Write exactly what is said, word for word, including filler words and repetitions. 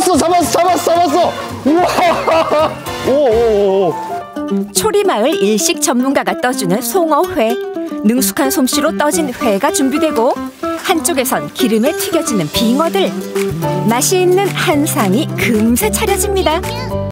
잡았어, 잡았어, 잡았어, 잡았어. 우와. 오오오. 초리마을 일식 전문가가 떠주는 송어회. 능숙한 솜씨로 떠진 회가 준비되고 한쪽에선 기름에 튀겨지는 빙어들. 맛이 있는 한상이 금세 차려집니다.